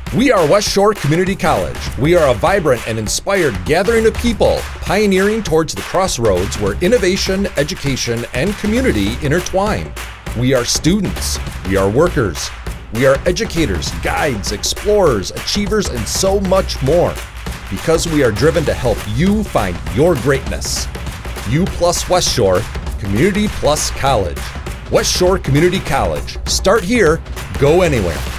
We are West Shore Community College. We are a vibrant and inspired gathering of people pioneering towards the crossroads where innovation, education, and community intertwine. We are students. We are workers. We are educators, guides, explorers, achievers, and so much more. Because we are driven to help you find your greatness. You plus West Shore, Community plus College. West Shore Community College. Start here, go anywhere.